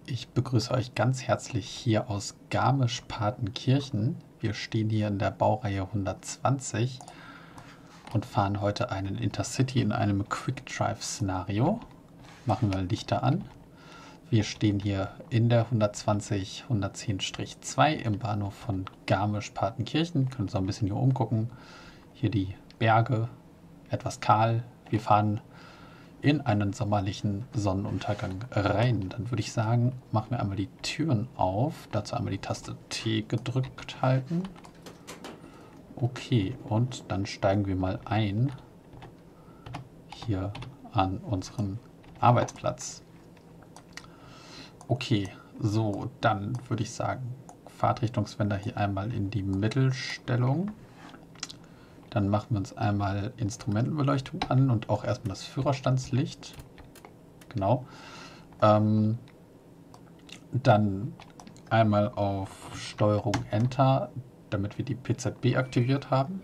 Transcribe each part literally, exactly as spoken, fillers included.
Ich begrüße euch ganz herzlich hier aus Garmisch-Partenkirchen. Wir stehen hier in der Baureihe hundertzwanzig und fahren heute einen Intercity in einem Quick-Drive-Szenario. Machen wir Lichter an. Wir stehen hier in der hundertzwanzig hundertzehn zwei im Bahnhof von Garmisch-Partenkirchen. Können uns auch ein bisschen hier umgucken. Hier die Berge, etwas kahl. Wir fahren in einen sommerlichen Sonnenuntergang rein. Dann würde ich sagen, machen wir einmal die Türen auf. Dazu einmal die Taste T gedrückt halten. Okay, und dann steigen wir mal ein hier an unseren Arbeitsplatz. Okay, so, dann würde ich sagen, Fahrtrichtungswender hier einmal in die Mittelstellung. Dann machen wir uns einmal Instrumentenbeleuchtung an und auch erstmal das Führerstandslicht. Genau. Ähm, dann einmal auf Steuerung Enter, damit wir die P Z B aktiviert haben.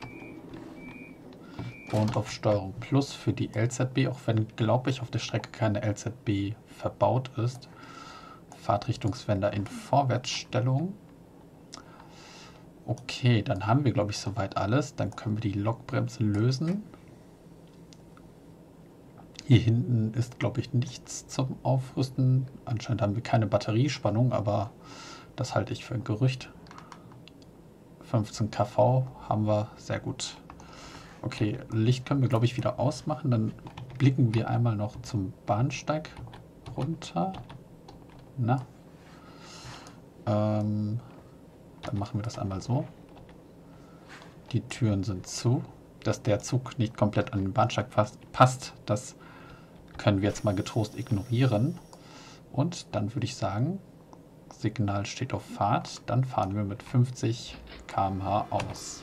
Und auf Steuerung Plus für die L Z B, auch wenn, glaube ich, auf der Strecke keine L Z B verbaut ist. Fahrtrichtungswender in Vorwärtsstellung. Okay, dann haben wir, glaube ich, soweit alles. Dann können wir die Lokbremse lösen. Hier hinten ist, glaube ich, nichts zum Aufrüsten. Anscheinend haben wir keine Batteriespannung, aber das halte ich für ein Gerücht. fünfzehn Kilowatt haben wir, sehr gut. Okay, Licht können wir, glaube ich, wieder ausmachen. Dann blicken wir einmal noch zum Bahnsteig runter. Na. Ähm... Dann machen wir das einmal so. Die Türen sind zu. Dass der Zug nicht komplett an den Bahnsteig passt, das können wir jetzt mal getrost ignorieren. Und dann würde ich sagen, Signal steht auf Fahrt. Dann fahren wir mit fünfzig Kilometer pro Stunde aus.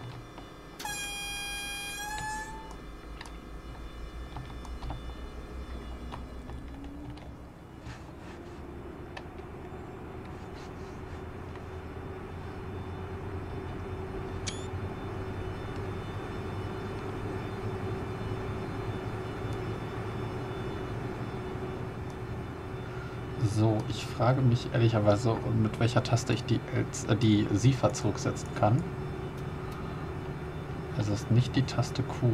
So, ich frage mich ehrlicherweise, mit welcher Taste ich die, äh, die SIFA zurücksetzen kann. Es ist nicht die Taste Q.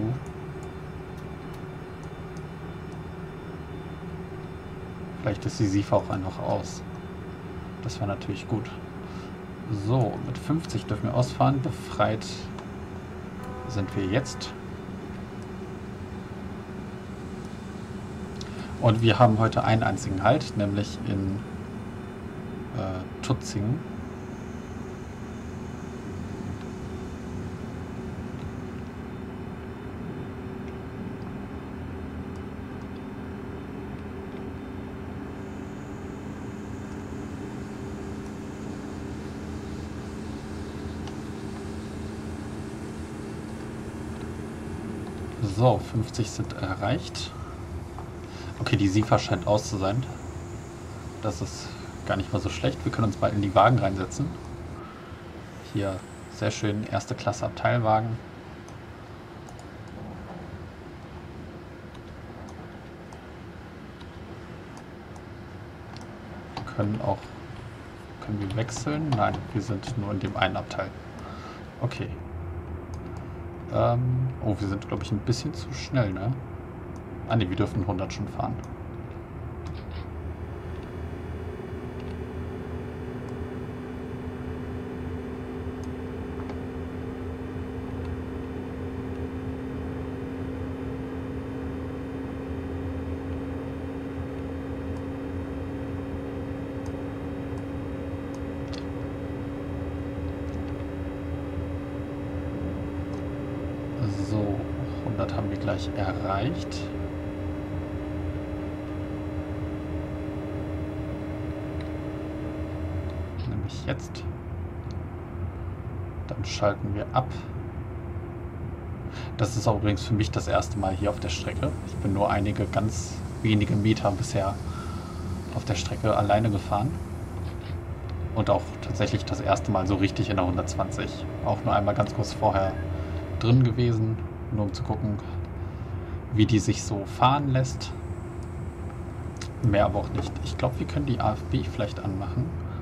Vielleicht ist die SIFA auch einfach aus. Das wäre natürlich gut. So, mit fünfzig dürfen wir ausfahren. Befreit sind wir jetzt. Und wir haben heute einen einzigen Halt, nämlich in äh, Tutzingen. So, fünfzig sind erreicht. Okay, die SIFA scheint aus zu sein. Das ist gar nicht mal so schlecht. Wir können uns bald in die Wagen reinsetzen. Hier sehr schön erste Klasse Abteilwagen. Wir können auch... Können wir wechseln? Nein, wir sind nur in dem einen Abteil. Okay. Ähm, oh, wir sind, glaube ich, ein bisschen zu schnell, ne? Ah ne, wir dürfen hundert schon fahren. So, hundert haben wir gleich erreicht. Jetzt. Dann schalten wir ab. Das ist auch übrigens für mich das erste Mal hier auf der Strecke. Ich bin nur einige ganz wenige Meter bisher auf der Strecke alleine gefahren. Und auch tatsächlich das erste Mal so richtig in der hundertzwanzig. Auch nur einmal ganz kurz vorher drin gewesen, nur um zu gucken, wie die sich so fahren lässt. Mehr aber auch nicht. Ich glaube, wir können die A F B vielleicht anmachen.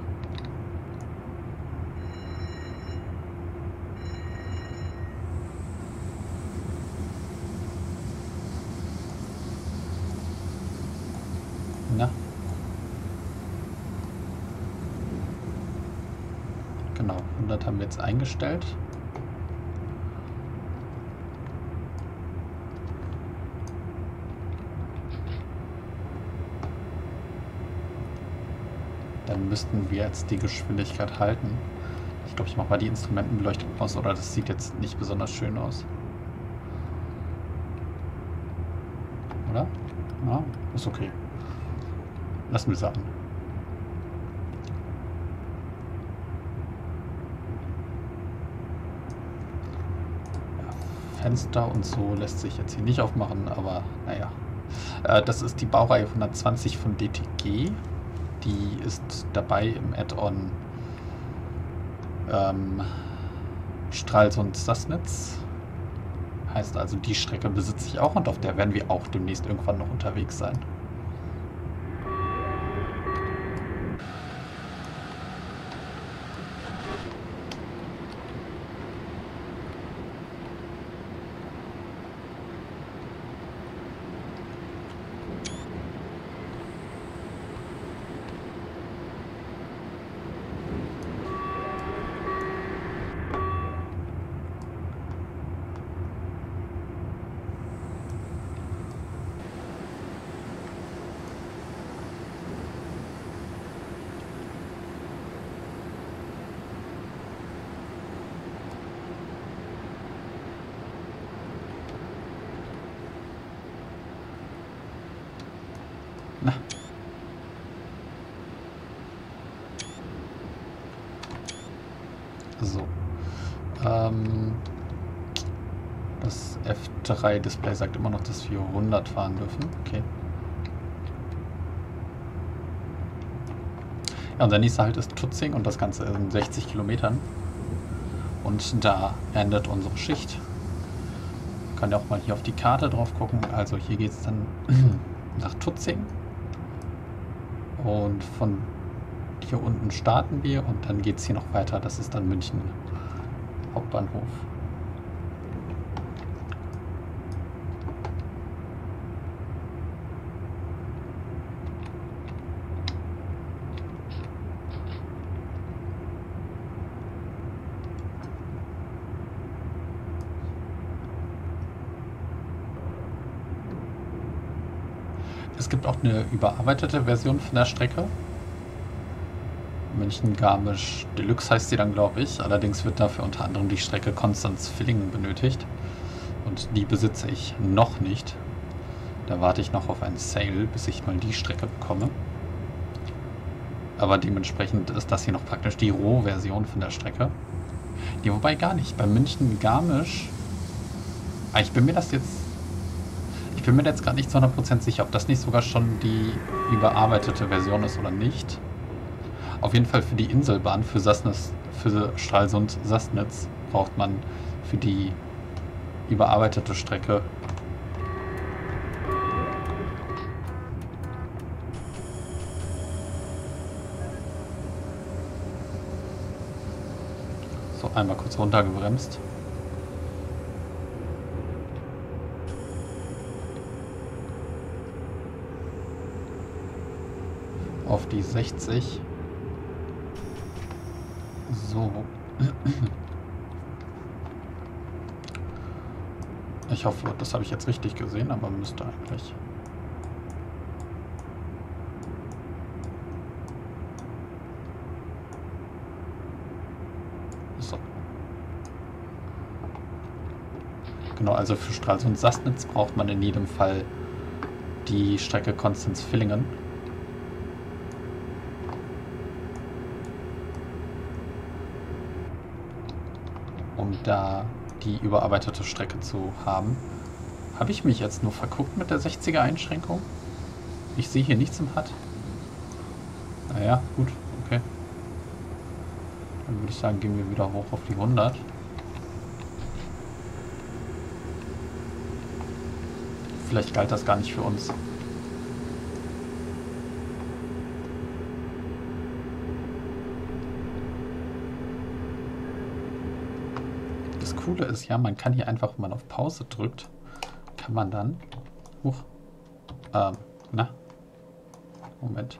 Na. Genau, hundert haben wir jetzt eingestellt. Dann müssten wir jetzt die Geschwindigkeit halten. Ich glaube, ich mache mal die Instrumentenbeleuchtung aus, oder das sieht jetzt nicht besonders schön aus. Oder? Ja, ist okay. Lassen wir es an. Ja, Fenster und so lässt sich jetzt hier nicht aufmachen, aber naja. Äh, das ist die Baureihe hundertzwanzig von D T G. Die ist dabei im Add-on ähm, Stralsund-Sassnitz. Heißt also, die Strecke besitze ich auch und auf der werden wir auch demnächst irgendwann noch unterwegs sein. Na. So. Ähm, das F drei Display sagt immer noch, dass wir hundert fahren dürfen. Okay. Ja, unser nächster Halt ist Tutzing und das Ganze in sechzig Kilometern. Und da endet unsere Schicht. Man kann ja auch mal hier auf die Karte drauf gucken. Also hier geht es dann nach Tutzing. Und von hier unten starten wir und dann geht es hier noch weiter. Das ist dann München Hauptbahnhof. Es gibt auch eine überarbeitete Version von der Strecke. München-Garmisch Deluxe heißt sie dann, glaube ich. Allerdings wird dafür unter anderem die Strecke Konstanz-Villingen benötigt. Und die besitze ich noch nicht. Da warte ich noch auf einen Sale, bis ich mal die Strecke bekomme. Aber dementsprechend ist das hier noch praktisch die Rohversion von der Strecke. Nee, wobei gar nicht. Bei München-Garmisch... Ah, ich bin mir das jetzt... Ich bin mir jetzt gerade nicht zu hundert Prozent sicher, ob das nicht sogar schon die überarbeitete Version ist oder nicht. Auf jeden Fall für die Inselbahn, für Sassnitz, für Stralsund-Sassnitz braucht man für die überarbeitete Strecke so einmal kurz runtergebremst. Auf die sechzig. So. Ich hoffe, das habe ich jetzt richtig gesehen, aber müsste eigentlich. So. Genau, also für Stralsund-Sassnitz braucht man in jedem Fall die Strecke Konstanz-Villingen. Um da die überarbeitete Strecke zu haben. Habe ich mich jetzt nur verguckt mit der sechziger Einschränkung? Ich sehe hier nichts im H U D. Naja, gut, okay. Dann würde ich sagen, gehen wir wieder hoch auf die hundert. Vielleicht galt das gar nicht für uns. das Coole ist ja, man kann hier einfach, wenn man auf Pause drückt, kann man dann... Huch. Ähm, na? Moment.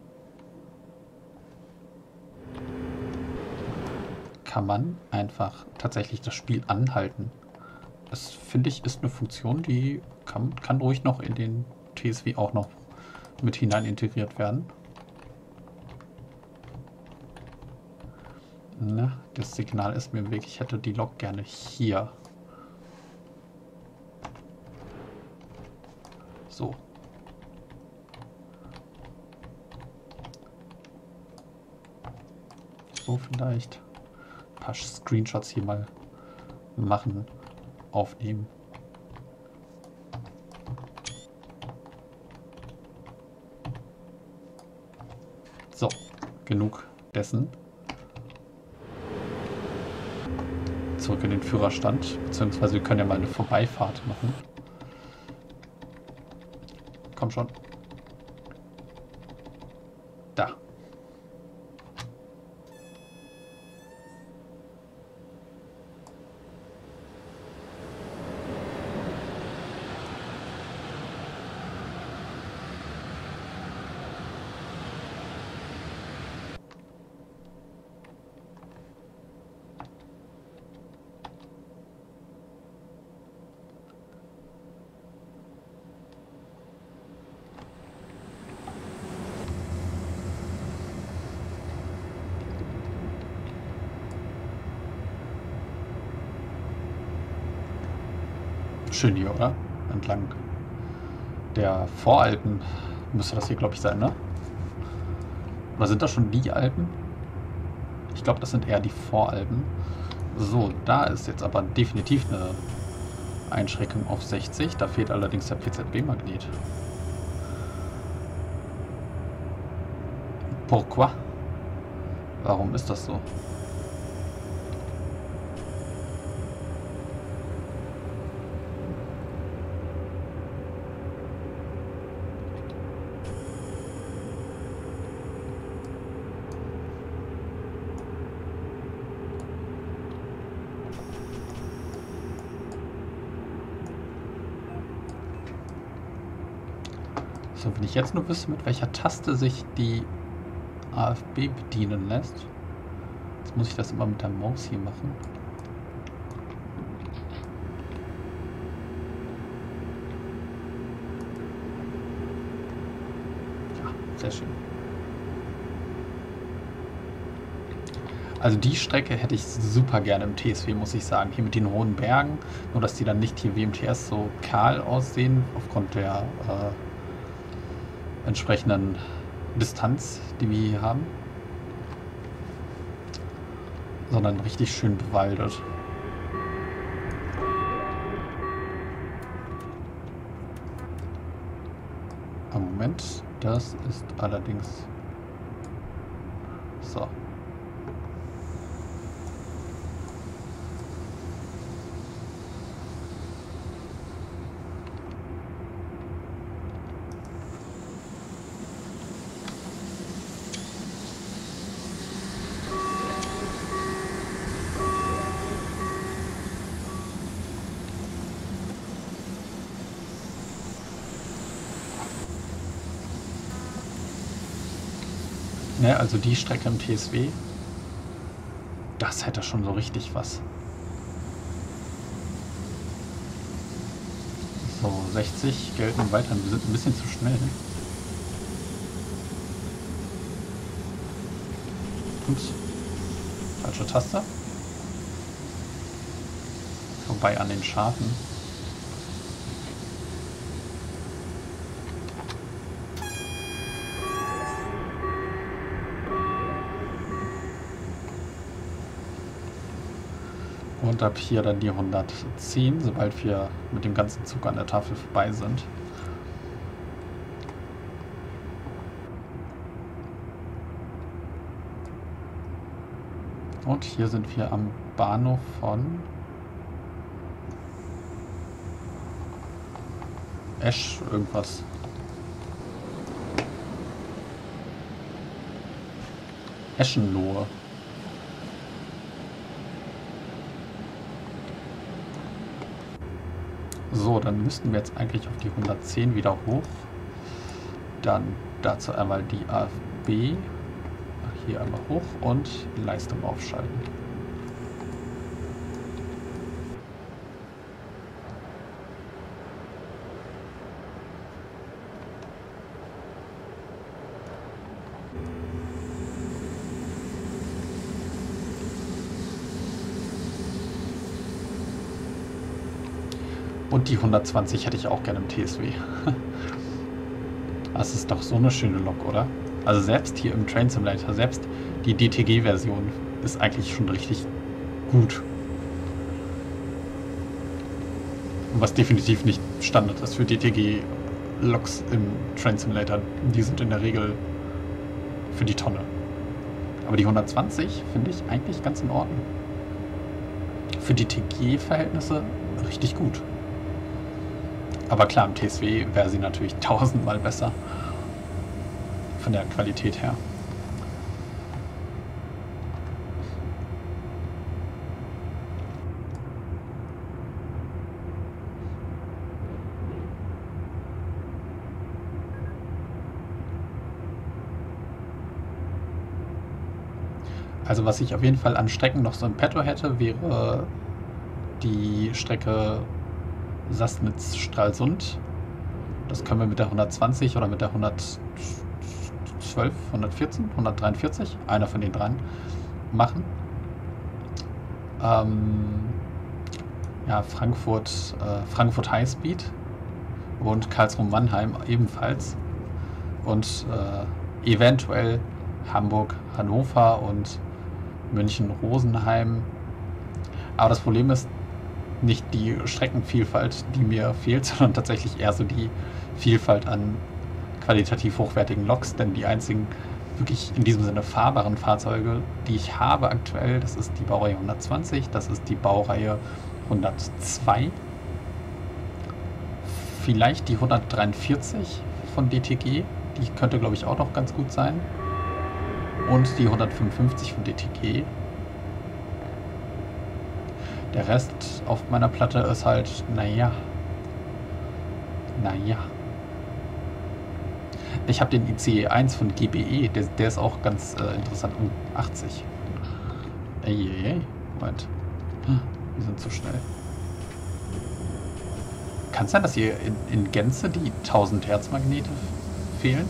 Kann man einfach tatsächlich das Spiel anhalten. Das, finde ich, ist eine Funktion, die kann, kann ruhig noch in den T S V auch noch mit hinein integriert werden. Na, das Signal ist mir im Weg. Ich hätte die Lok gerne hier. So. So vielleicht. Ein paar Screenshots hier mal machen, aufnehmen. So, genug dessen. Zurück in den Führerstand, beziehungsweise wir können ja mal eine Vorbeifahrt machen. Komm schon. Da. Schön hier, oder? Entlang der Voralpen müsste das hier, glaube ich, sein, ne? Oder sind das schon die Alpen? Ich glaube, das sind eher die Voralpen. So, da ist jetzt aber definitiv eine Einschränkung auf sechzig. Da fehlt allerdings der P Z B-Magnet. Pourquoi? Warum ist das so? So, wenn ich jetzt nur wüsste, mit welcher Taste sich die A F B bedienen lässt. Jetzt muss ich das immer mit der Maus hier machen. Ja, sehr schön. Also die Strecke hätte ich super gerne im T S V, muss ich sagen. Hier mit den hohen Bergen. Nur, dass die dann nicht hier wie im T S so kahl aussehen, aufgrund der äh, entsprechenden Distanz, die wir hier haben, sondern richtig schön bewaldet. Am Moment, das ist allerdings so. Ne, also die Strecke im T S V, das hätte schon so richtig was. So, sechzig gelten weiterhin. Wir sind ein bisschen zu schnell. Ups. Falsche Taste. Vorbei an den Schafen. Und ab hier dann die hundertzehn, sobald wir mit dem ganzen Zug an der Tafel vorbei sind. Und hier sind wir am Bahnhof von Esch irgendwas. Eschenlohe. So, dann müssten wir jetzt eigentlich auf die hundertzehn wieder hoch. Dann dazu einmal die A F B. Hier einmal hoch und Leistung aufschalten. Und die hundertzwanzig hätte ich auch gerne im T S W. Das ist doch so eine schöne Lok, oder? Also selbst hier im Train Simulator, selbst die D T G-Version ist eigentlich schon richtig gut. Was definitiv nicht Standard ist für D T G-Loks im Train Simulator. Die sind in der Regel für die Tonne. Aber die hundertzwanzig finde ich eigentlich ganz in Ordnung. Für D T G-Verhältnisse richtig gut. Aber klar, im T S W wäre sie natürlich tausendmal besser. Von der Qualität her. Also was ich auf jeden Fall an Strecken noch so im Petto hätte, wäre die Strecke Sassnitz-Stralsund. Das können wir mit der hundertzwanzig oder mit der hundertzwölf, hundertvierzehn, hundertdreiundvierzig, einer von den dreien, machen. Ähm, ja, Frankfurt, äh, Frankfurt Highspeed und Karlsruhe-Mannheim ebenfalls. Und äh, eventuell Hamburg, Hannover und München-Rosenheim. Aber das Problem ist nicht die Streckenvielfalt, die mir fehlt, sondern tatsächlich eher so die Vielfalt an qualitativ hochwertigen Loks, denn die einzigen wirklich in diesem Sinne fahrbaren Fahrzeuge, die ich habe aktuell, das ist die Baureihe hundertzwanzig, das ist die Baureihe hundertzwei, vielleicht die hundertdreiundvierzig von D T G, die könnte glaube ich auch noch ganz gut sein, und die hundertfünfundfünfzig von D T G. Der Rest auf meiner Platte ist halt, naja, naja. Ich habe den I C E eins von G B E, der, der ist auch ganz äh, interessant. Oh, achtzig. Ey, ey, ey. Moment. Wir sind zu schnell. Kann es sein, dass hier in, in Gänze die tausend Hertz Magnete fehlen?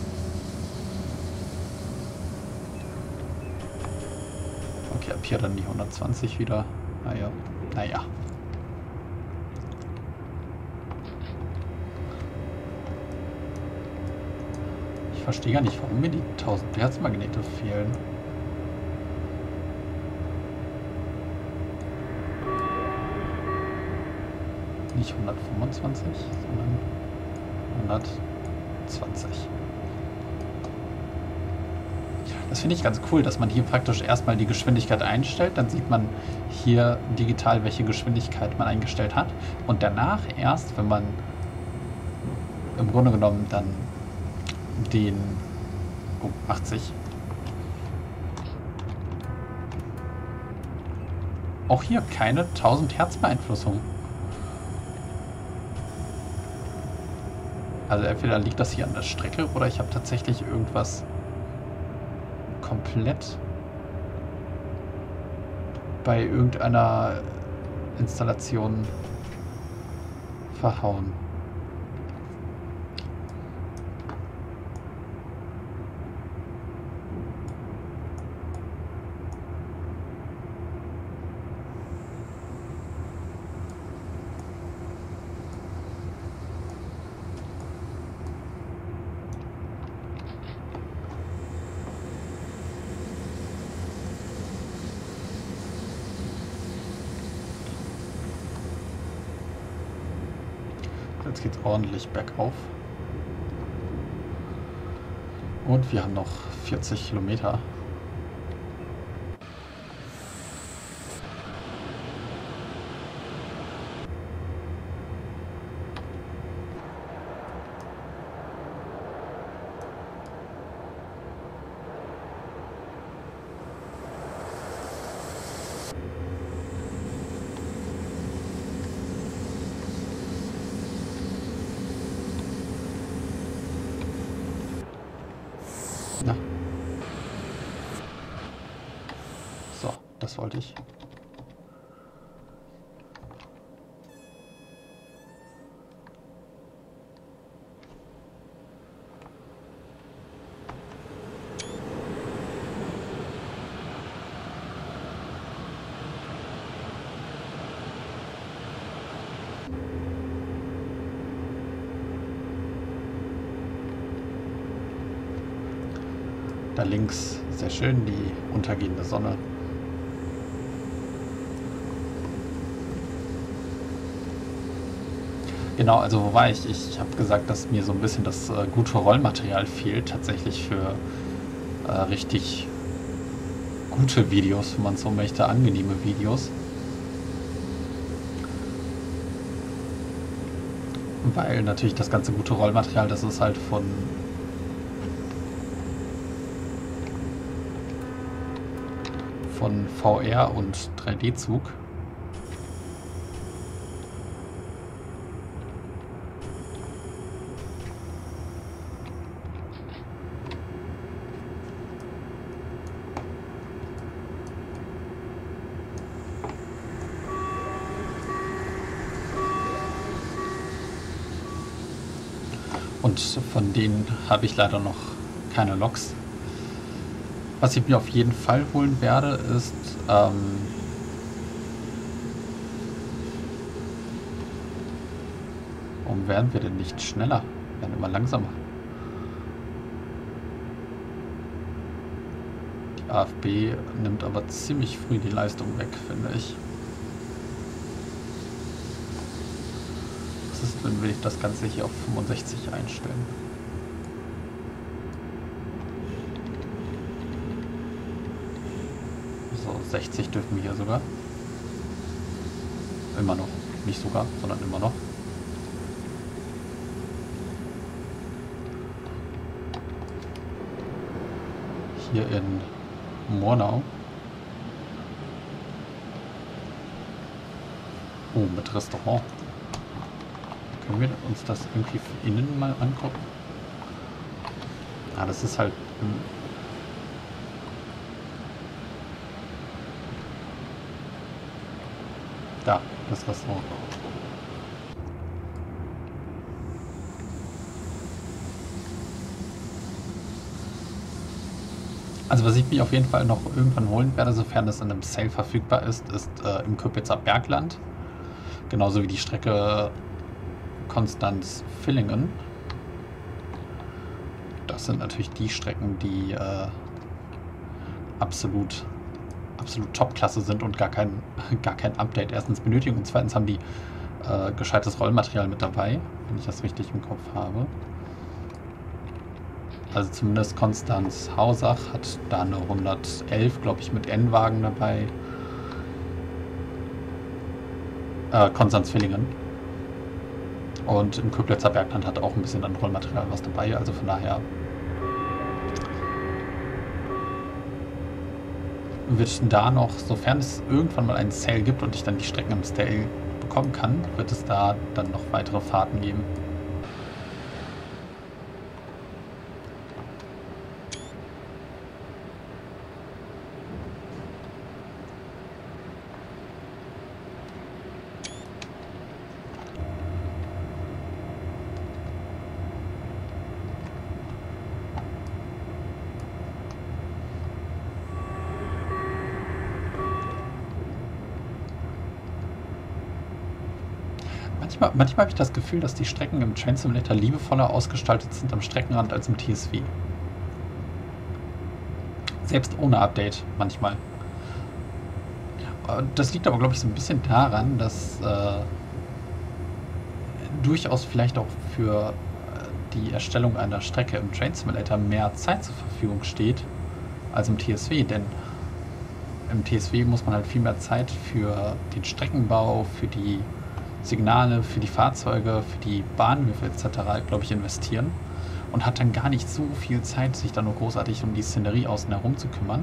Okay, ab hier dann die hundertzwanzig wieder. Naja, naja. Ich verstehe gar nicht, warum mir die tausend Hertz Magnete fehlen. Nicht hundertfünfundzwanzig, sondern hundertzwanzig. Das finde ich ganz cool, dass man hier praktisch erstmal die Geschwindigkeit einstellt. Dann sieht man hier digital, welche Geschwindigkeit man eingestellt hat. Und danach erst, wenn man im Grunde genommen dann den... Oh, achtzig. Auch hier keine tausend Hertz Beeinflussung. Also entweder liegt das hier an der Strecke oder ich habe tatsächlich irgendwas komplett bei irgendeiner Installation verhauen. Jetzt geht es ordentlich bergauf. Und wir haben noch vierzig Kilometer. Na. So, das wollte ich. Da links, sehr schön, die untergehende Sonne. Genau, also wo war ich? Ich habe gesagt, dass mir so ein bisschen das äh, gute Rollmaterial fehlt, tatsächlich für äh, richtig gute Videos, wenn man so möchte, angenehme Videos. Weil natürlich das ganze gute Rollmaterial, das ist halt von von V R und drei D-Zug. Und von denen habe ich leider noch keine Loks. Was ich mir auf jeden Fall holen werde, ist ähm, warum werden wir denn nicht schneller? Wir werden immer langsamer. Die A F B nimmt aber ziemlich früh die Leistung weg, finde ich. Was ist, wenn wir das Ganze hier auf fünfundsechzig einstellen? sechzig dürfen wir hier sogar. Immer noch. Nicht sogar, sondern immer noch. Hier in Murnau. Oh, mit Restaurant. Können wir uns das irgendwie von innen mal angucken? Ah, das ist halt... Da, das Restaurant. Also was ich mir auf jeden Fall noch irgendwann holen werde, sofern es in einem Sale verfügbar ist, ist äh, im Köpitzer Bergland. Genauso wie die Strecke Konstanz-Villingen. Das sind natürlich die Strecken, die äh, absolut... absolut Top-Klasse sind und gar kein, gar kein Update erstens benötigen und zweitens haben die äh, gescheites Rollmaterial mit dabei, wenn ich das richtig im Kopf habe. Also zumindest Konstanz Hausach hat da eine hundertelf, glaube ich, mit N-Wagen dabei. Äh, Konstanz-Villingen. Und im Köblitzer Bergland hat auch ein bisschen an Rollmaterial was dabei, also von daher wird da noch, sofern es irgendwann mal einen Sale gibt und ich dann die Strecken im Sale bekommen kann, wird es da dann noch weitere Fahrten geben. Manchmal, manchmal habe ich das Gefühl, dass die Strecken im Train Simulator liebevoller ausgestaltet sind am Streckenrand als im T S V. Selbst ohne Update manchmal. Das liegt aber, glaube ich, so ein bisschen daran, dass äh, durchaus vielleicht auch für die Erstellung einer Strecke im Train Simulator mehr Zeit zur Verfügung steht als im T S V, denn im T S V muss man halt viel mehr Zeit für den Streckenbau, für die Signale, für die Fahrzeuge, für die Bahnhöfe et cetera, glaube ich, investieren und hat dann gar nicht so viel Zeit, sich da nur großartig um die Szenerie außen herum zu kümmern.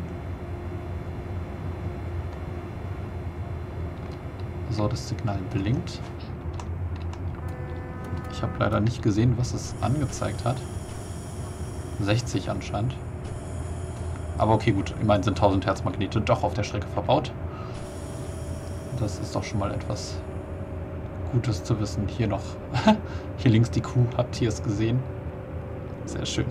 So, das Signal blinkt. Ich habe leider nicht gesehen, was es angezeigt hat. sechzig anscheinend. Aber okay, gut. Immerhin sind tausend Hertz Magnete doch auf der Strecke verbaut. Das ist doch schon mal etwas Gutes zu wissen. Hier noch. Hier links die Kuh. Habt ihr es gesehen? Sehr schön.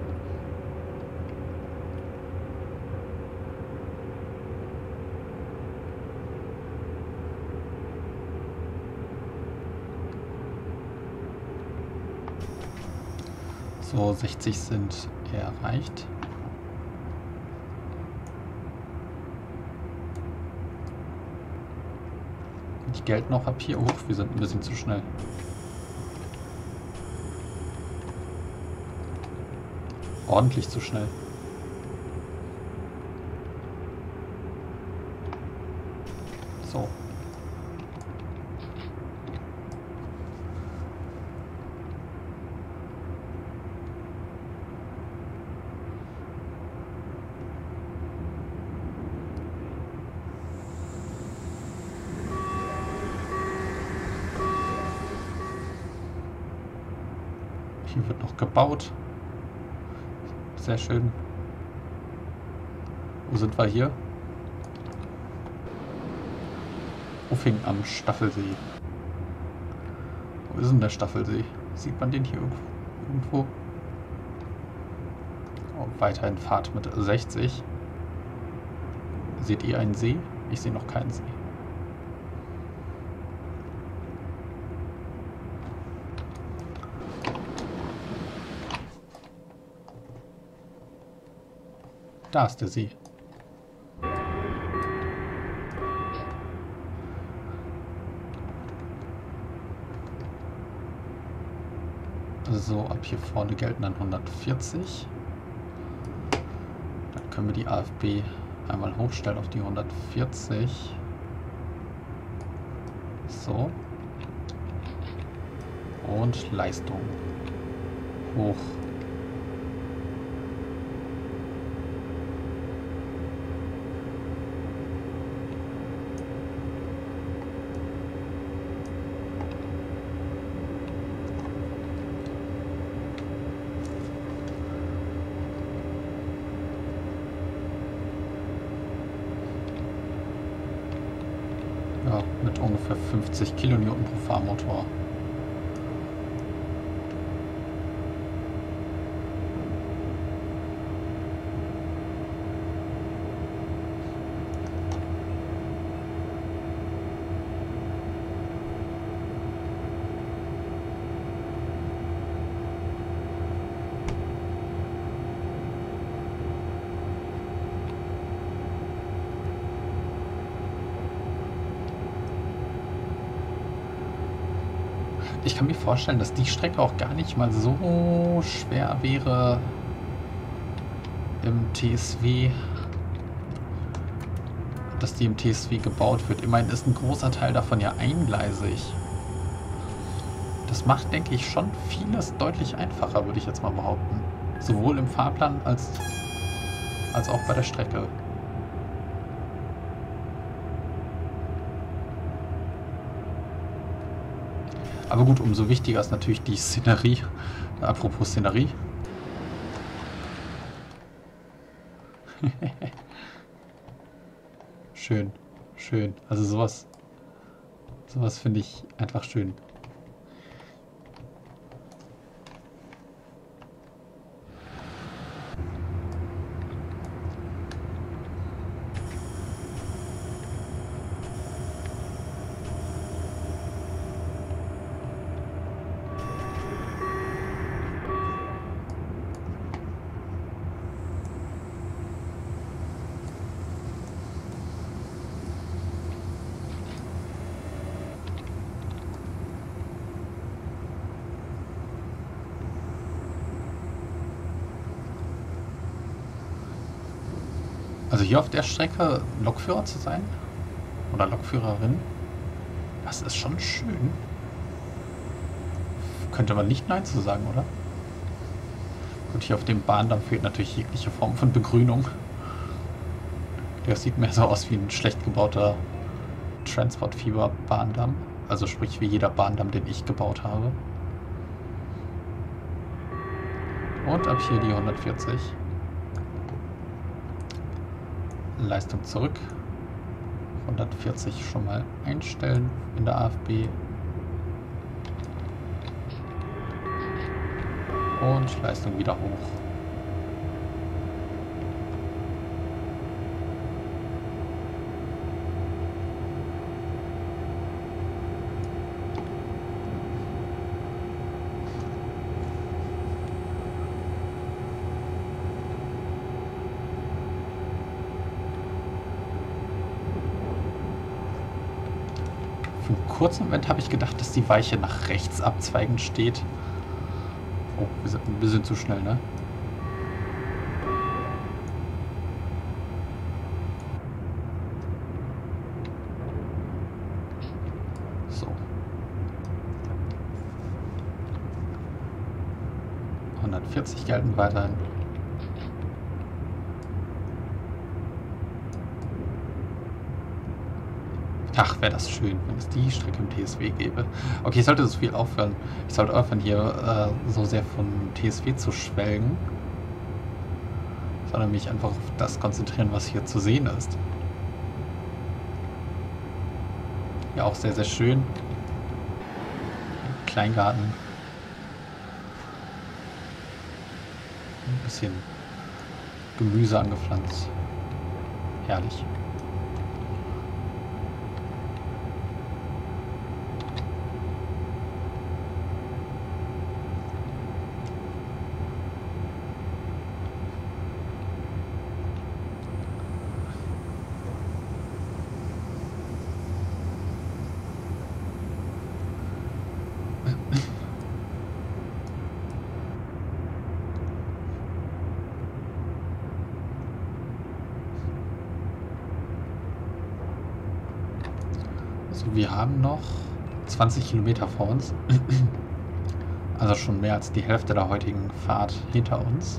So, sechzig sind erreicht. Ich Geld noch ab hier hoch. Wir sind ein bisschen zu schnell. Ordentlich zu schnell. So. Hier wird noch gebaut. Sehr schön. Wo sind wir hier? Uffing am Staffelsee. Wo ist denn der Staffelsee? Sieht man den hier irgendwo? Oh, weiterhin Fahrt mit sechzig. Seht ihr einen See? Ich sehe noch keinen See. Da ist der See. So, ab hier vorne gelten dann hundertvierzig. Dann können wir die A F B einmal hochstellen auf die hundertvierzig. So. Und Leistung. Hoch. Ja, mit ungefähr fünfzig Kilonewton pro Fahrmotor. Ich kann mir vorstellen, dass die Strecke auch gar nicht mal so schwer wäre im T S W, dass die im T S W gebaut wird. Immerhin ist ein großer Teil davon ja eingleisig. Das macht, denke ich, schon vieles deutlich einfacher, würde ich jetzt mal behaupten. Sowohl im Fahrplan als, als auch bei der Strecke. Aber gut, umso wichtiger ist natürlich die Szenerie. Apropos Szenerie. Schön, schön. Also sowas, sowas finde ich einfach schön. Also hier auf der Strecke Lokführer zu sein oder Lokführerin, das ist schon schön. Könnte man nicht Nein zu sagen, oder? Gut, hier auf dem Bahndamm fehlt natürlich jegliche Form von Begrünung. Der sieht mehr so aus wie ein schlecht gebauter Transportfieber-Bahndamm. Also sprich wie jeder Bahndamm, den ich gebaut habe. Und ab hier die hundertvierzig. Leistung zurück. hundertvierzig schon mal einstellen in der A F B. Und Leistung wieder hoch. Für einen kurzen Moment habe ich gedacht, dass die Weiche nach rechts abzweigend steht. Oh, wir sind ein bisschen zu schnell, ne? So. hundertvierzig gelten weiterhin. Ach, wäre das schön, wenn es die Strecke im T S W gäbe. Okay, ich sollte so viel aufhören. Ich sollte aufhören, hier äh, so sehr von T S W zu schwelgen, sondern mich einfach auf das konzentrieren, was hier zu sehen ist. Ja, auch sehr, sehr schön. Kleingarten. Ein bisschen Gemüse angepflanzt. Herrlich. So, wir haben noch zwanzig Kilometer vor uns. Also schon mehr als die Hälfte der heutigen Fahrt hinter uns.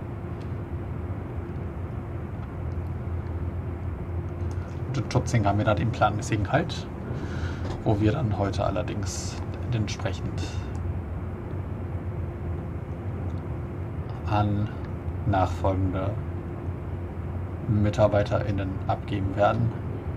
Und in Tutzing haben wir da den planmäßigen Halt, wo wir dann heute allerdings entsprechend an nachfolgende MitarbeiterInnen abgeben werden.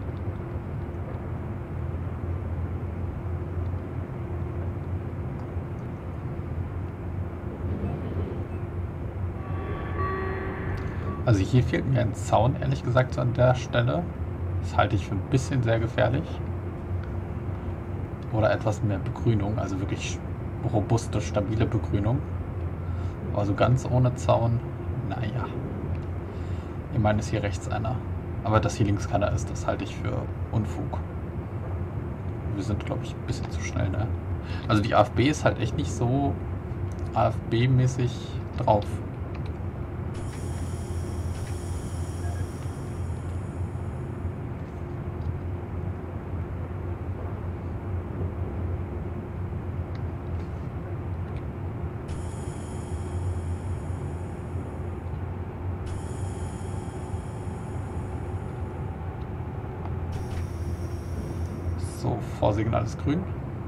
Also hier fehlt mir ein Zaun, ehrlich gesagt, so an der Stelle. Das halte ich für ein bisschen sehr gefährlich. Oder etwas mehr Begrünung, also wirklich robuste, stabile Begrünung. Aber so ganz ohne Zaun, naja. Ich meine, ist hier rechts einer. Aber dass hier links keiner ist, das halte ich für Unfug. Wir sind, glaube ich, ein bisschen zu schnell, ne? Also die A F B ist halt echt nicht so A F B-mäßig drauf. So, Vorsignal ist grün.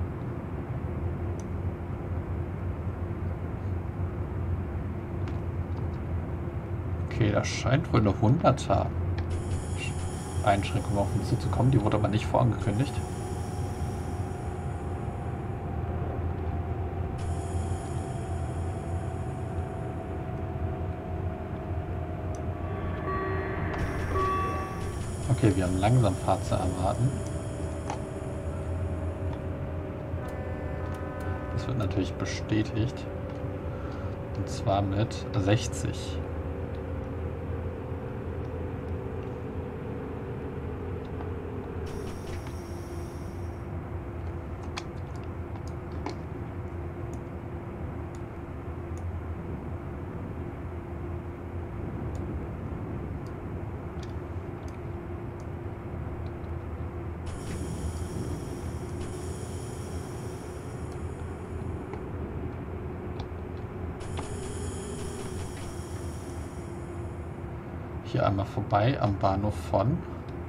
Okay, da scheint wohl eine hunderter Einschränkung auf uns zuzukommen. Die wurde aber nicht vorangekündigt. Okay, wir haben langsam Fahrt zu erwarten. Das wird natürlich bestätigt. Und zwar mit sechzig. Hier einmal vorbei am Bahnhof von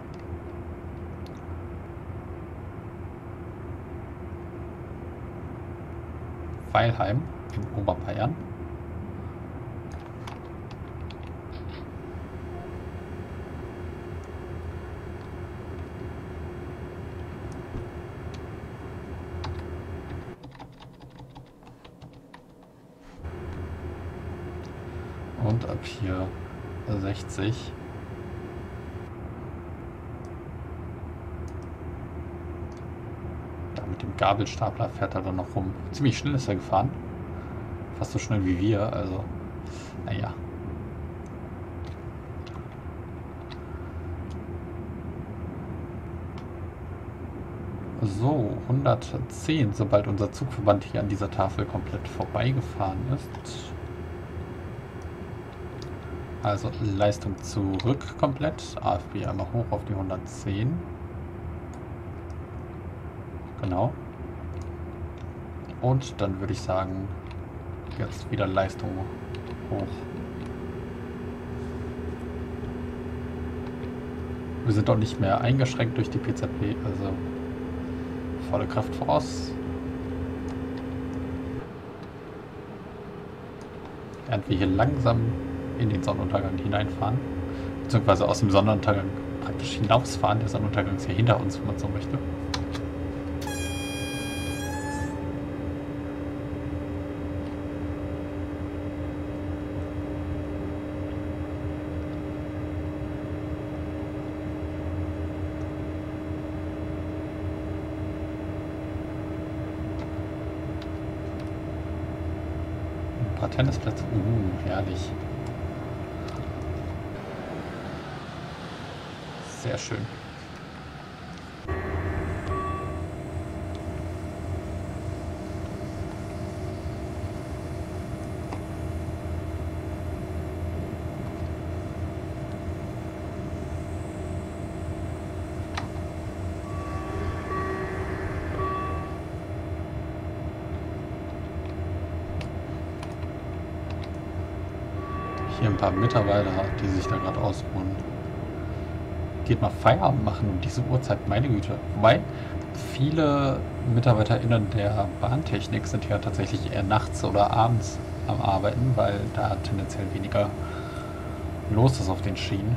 Weilheim in Oberbayern. und ab hier sechzig. Da mit dem Gabelstapler fährt er dann noch rum. Ziemlich schnell ist er gefahren. Fast so schnell wie wir, also naja. So, hundertzehn, sobald unser Zugverband hier an dieser Tafel komplett vorbeigefahren ist. Also Leistung zurück komplett. A F B einmal hoch auf die hundertzehn. Genau. Und dann würde ich sagen, jetzt wieder Leistung hoch. Wir sind doch nicht mehr eingeschränkt durch die P Z P, also volle Kraft voraus. Während wir hier langsam in den Sonnenuntergang hineinfahren, beziehungsweise aus dem Sonnenuntergang praktisch hinausfahren. Der Sonnenuntergang ist hier hinter uns, wenn man so möchte. Ein paar Tennisplätze, uh, herrlich. Sehr schön. Hier ein paar Mitarbeiter, die sich da gerade ausruhen. Geht mal Feierabend machen um diese Uhrzeit, meine Güte. Wobei, viele MitarbeiterInnen der Bahntechnik sind ja tatsächlich eher nachts oder abends am Arbeiten, weil da tendenziell weniger los ist auf den Schienen.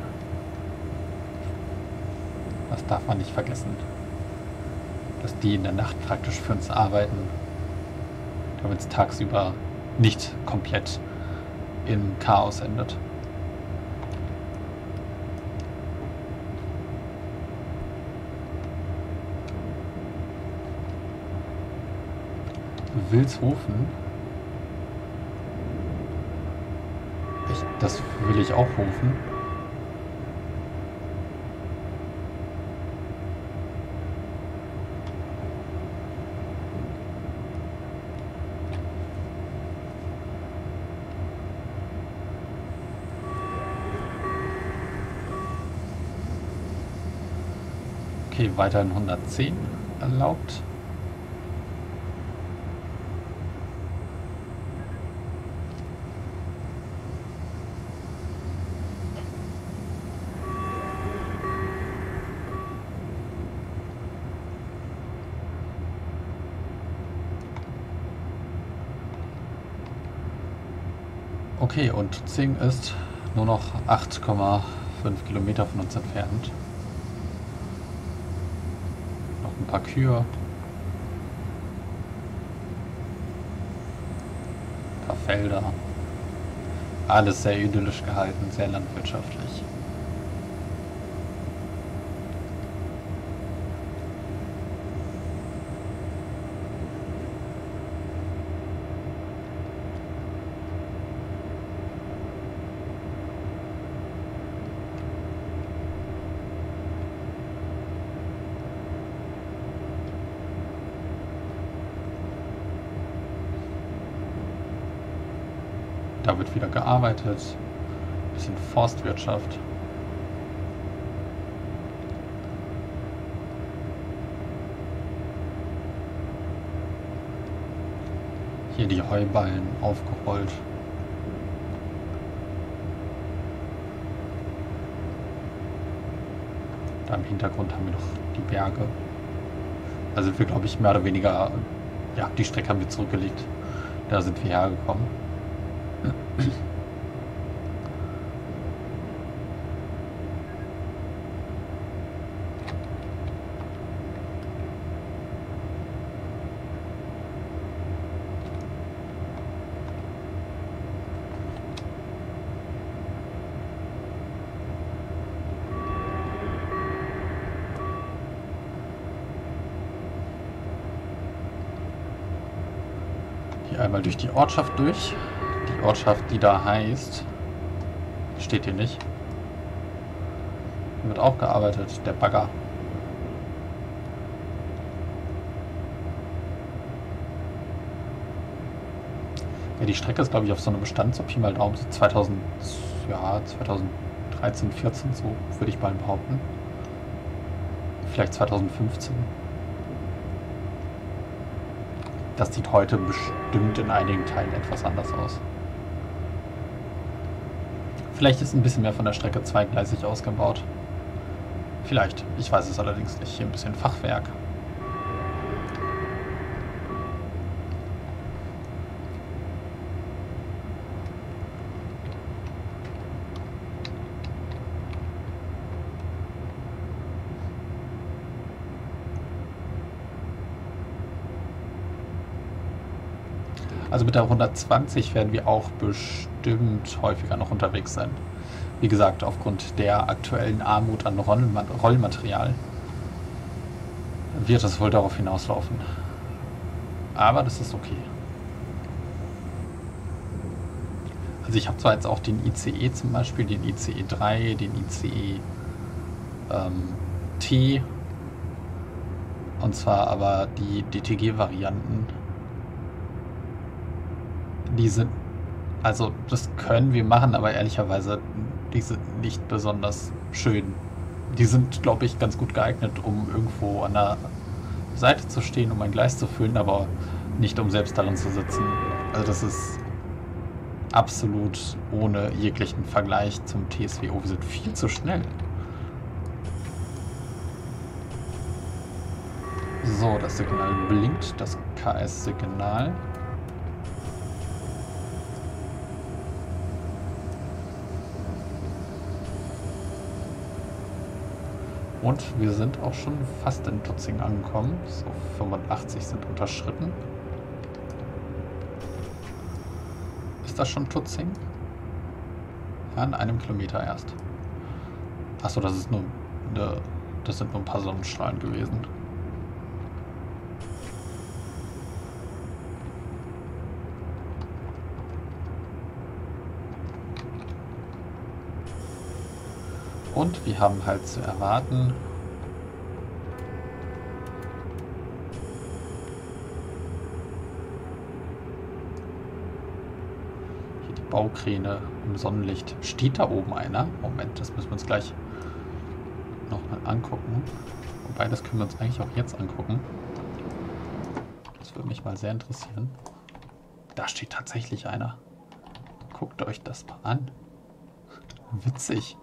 Das darf man nicht vergessen. Dass die in der Nacht praktisch für uns arbeiten, damit es tagsüber nicht komplett in Chaos endet. Wilshofen. Ich, das will ich auch rufen. Okay, weiterhin hundertzehn erlaubt. Okay, und Tutzing ist nur noch acht Komma fünf Kilometer von uns entfernt. Noch ein paar Kühe. Ein paar Felder. Alles sehr idyllisch gehalten, sehr landwirtschaftlich. Da wird wieder gearbeitet, ein bisschen Forstwirtschaft. Hier die Heuballen aufgerollt. Da im Hintergrund haben wir noch die Berge. Da sind wir, glaube ich, mehr oder weniger, ja, die Strecke haben wir zurückgelegt. Da sind wir hergekommen. hier einmal durch die Ortschaft durch. Die Ortschaft, die da heißt, steht hier nicht. Hier wird auch gearbeitet, der Bagger. Ja, die Strecke ist, glaube ich, auf so einem Bestand, so Pi mal Daumen, so zweitausend, ja, zweitausenddreizehn, vierzehn, so würde ich mal behaupten. Vielleicht zweitausendfünfzehn. Das sieht heute bestimmt in einigen Teilen etwas anders aus. Vielleicht ist ein bisschen mehr von der Strecke zweigleisig ausgebaut. Vielleicht. Ich weiß es allerdings nicht. Hier ein bisschen Fachwerk. Also mit der hundertzwanzig werden wir auch bestimmt häufiger noch unterwegs sein. Wie gesagt, aufgrund der aktuellen Armut an Rollma- Rollmaterial wird es wohl darauf hinauslaufen. Aber das ist okay. Also ich habe zwar jetzt auch den I C E zum Beispiel, den I C E drei, den I C E ähm, T, und zwar aber die D T G-Varianten. Die sind, also das können wir machen, aber ehrlicherweise, die sind nicht besonders schön. Die sind, glaube ich, ganz gut geeignet, um irgendwo an der Seite zu stehen, um ein Gleis zu füllen, aber nicht, um selbst darin zu sitzen. Also das ist absolut ohne jeglichen Vergleich zum T S W O. Wir sind viel zu schnell. So, das Signal blinkt, das K S-Signal. Und wir sind auch schon fast in Tutzing angekommen. So, fünfundachtzig sind unterschritten. Ist das schon Tutzing? Ja, in einem Kilometer erst. Achso, das ist nur eine, das sind nur ein paar Sonnenstrahlen gewesen. Und wir haben halt zu erwarten, hier die Baukräne im Sonnenlicht. Steht da oben einer? Moment, das müssen wir uns gleich nochmal angucken. Wobei, das können wir uns eigentlich auch jetzt angucken. Das würde mich mal sehr interessieren. Da steht tatsächlich einer. Guckt euch das mal an. Witzig.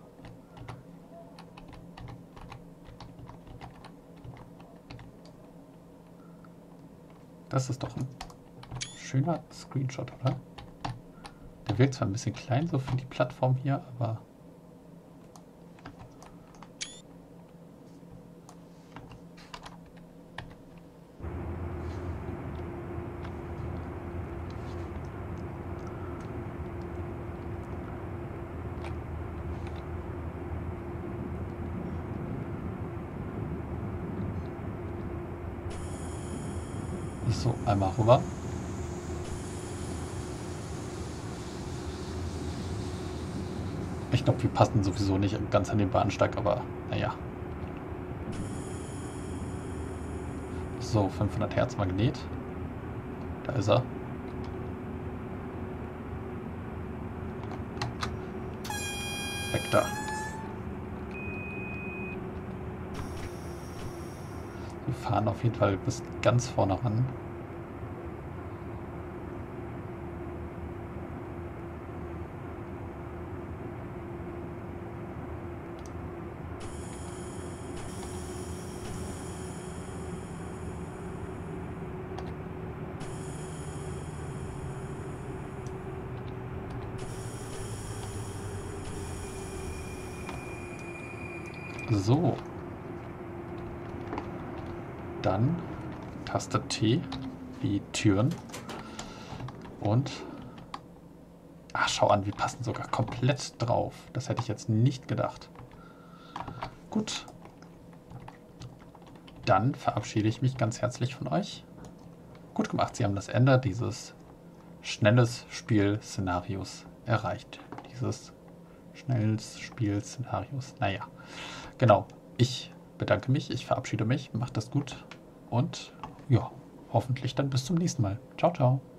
Das ist doch ein schöner Screenshot, oder? Der wirkt zwar ein bisschen klein so für die Plattform hier, aber... So, einmal rüber. Ich glaube, wir passen sowieso nicht ganz an den Bahnsteig, aber naja. So, fünfhundert Hertz Magnet. Da ist er. Weg da. Wir fahren auf jeden Fall bis ganz vorne ran. So. Dann Taste T wie Türen. Und... Ach, schau an, wir passen sogar komplett drauf. Das hätte ich jetzt nicht gedacht. Gut. Dann verabschiede ich mich ganz herzlich von euch. Gut gemacht, Sie haben das Ende dieses schnelles Spiel-Szenarios erreicht. Dieses schnelles Spiel-Szenarios. Naja, genau. Ich bedanke mich, ich verabschiede mich, macht das gut und ja, hoffentlich dann bis zum nächsten Mal. Ciao, ciao.